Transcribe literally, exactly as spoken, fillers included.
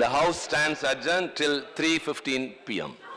The House stands adjourned till three fifteen p m